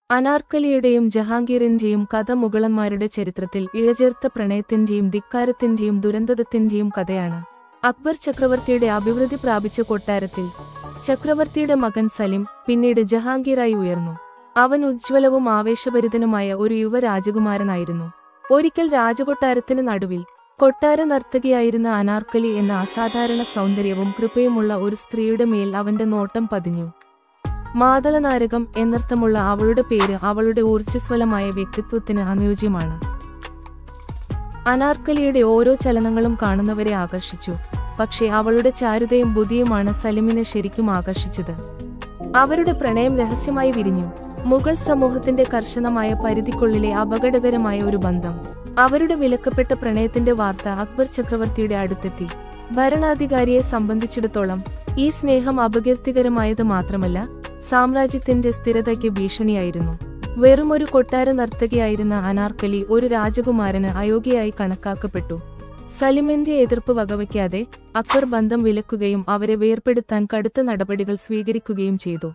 അനാർക്കലിയുടെയും ജഹാംഗീറിന്റെയും കഥ മുഗളന്മാരുടെ ചരിത്രത്തിൽ ഇഴചേർത്ത പ്രണയത്തിന്റെയും ധിക്കാരത്തിന്റെയും ദുരന്തത്തിന്റെയും കഥയാണ്. അക്ബർ ചക്രവർത്തിയുടെ അഭിവൃദ്ധി പ്രാപിച്ച കൊട്ടാരത്തിൽ ചക്രവർത്തിയുടെ മകൻ സലിം പിന്നീട് ജഹാംഗീറായി ഉയർന്നു. അവൻ ഉജ്ജ്വലവും ആവേശഭരിതനുമായ ഒരു യുവ രാജകുമാരനായിരുന്നു. ഒരിക്കൽ രാജകൊട്ടാരത്തിന് നടുവിൽ കൊട്ടാര നർത്തകിയായിരുന്ന അനാർക്കലി എന്ന അസാധാരണ സൗന്ദര്യവും കൃപയുമുള്ള ഒരു സ്ത്രീയുടെ മേൽ അവന്റെ നോട്ടം പതിഞ്ഞു. മാതളനാരകം എന്നർത്ഥമുള്ള അവളുടെ പേര് അവളുടെ ഊർജ്ജസ്വലമായ വ്യക്തിത്വത്തിന് അനുയോജ്യമാണ്. അനാർക്കലിയുടെ ഓരോ ചലനങ്ങളും കാണുന്നവരെ ആകർഷിച്ചു. പക്ഷേ അവളുടെ ചാരുതയും ബുദ്ധിയുമാണ് സലിമിനെ ശരിക്കും ആകർഷിച്ചത്. അവരുടെ പ്രണയം രഹസ്യമായി വിരിഞ്ഞു. മുഗൾ സമൂഹത്തിന്റെ കർശനമായ പരിധിക്കുള്ളിലെ അപകടകരമായ ഒരു ബന്ധം. അവരുടെ വിലക്കപ്പെട്ട പ്രണയത്തിന്റെ വാർത്ത അക്ബർ ചക്രവർത്തിയുടെ അടുത്തെത്തി. ഭരണാധികാരിയെ സംബന്ധിച്ചിടത്തോളം ഈ സ്നേഹം അപകീർത്തികരമായത് മാത്രമല്ല, സാമ്രാജ്യത്തിന്റെ സ്ഥിരതയ്ക്ക് ഭീഷണിയായിരുന്നു. വെറുമൊരു കൊട്ടാര നർത്തകിയായിരുന്ന അനാർക്കലി ഒരു രാജകുമാരന് അയോഗ്യയായി കണക്കാക്കപ്പെട്ടു. സലിമിന്റെ എതിർപ്പ് വകവയ്ക്കാതെ അക്ബർ ബന്ധം വിലക്കുകയും അവരെ വേർപെടുത്താൻ കടുത്ത നടപടികൾ സ്വീകരിക്കുകയും ചെയ്തു.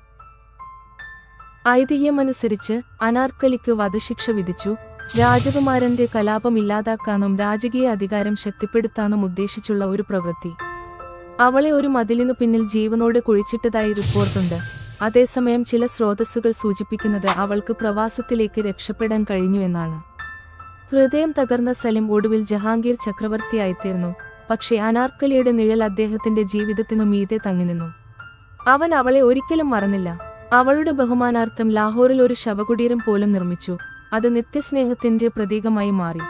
ഐതിഹ്യമനുസരിച്ച് അനാർക്കലിക്ക് വധശിക്ഷ വിധിച്ചു. രാജകുമാരന്റെ കലാപം ഇല്ലാതാക്കാനും രാജകീയ അധികാരം ശക്തിപ്പെടുത്താനും ഉദ്ദേശിച്ചുള്ള ഒരു പ്രവൃത്തി. അവളെ ഒരു മതിലിനു പിന്നിൽ ജീവനോടെ കുഴിച്ചിട്ടതായി റിപ്പോർട്ടുണ്ട്. അതേസമയം ചില സ്രോതസ്സുകൾ സൂചിപ്പിക്കുന്നത് അവൾക്ക് പ്രവാസത്തിലേക്ക് രക്ഷപ്പെടാൻ കഴിഞ്ഞു എന്നാണ്. ഹൃദയം തകർന്ന സലിം ഒടുവിൽ ജഹാംഗീർ ചക്രവർത്തിയായിത്തീർന്നു. പക്ഷേ അനാർക്കലിയുടെ നിഴൽ അദ്ദേഹത്തിന്റെ ജീവിതത്തിനു മീതെ തങ്ങിനിന്നു. അവൻ അവളെ ഒരിക്കലും മറന്നില്ല. അവളുടെ ബഹുമാനാർത്ഥം ലാഹോറിൽ ഒരു ശവകുടീരം പോലും നിർമ്മിച്ചു. അത് നിത്യസ്നേഹത്തിന്റെ പ്രതീകമായി മാറി.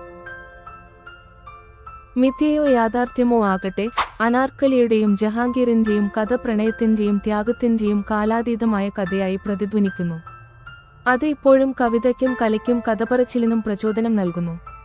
മിഥ്യയോ യാഥാർത്ഥ്യമോ ആകട്ടെ, അനാർക്കലിയുടെയും ജഹാംഗീറിന്റെയും കഥ പ്രണയത്തിന്റെയും ത്യാഗത്തിന്റെയും കാലാതീതമായ കഥയായി പ്രതിധ്വനിക്കുന്നു. അത് ഇപ്പോഴും കവിതയ്ക്കും കലയ്ക്കും കഥപറച്ചിലിനും പ്രചോദനം നൽകുന്നു.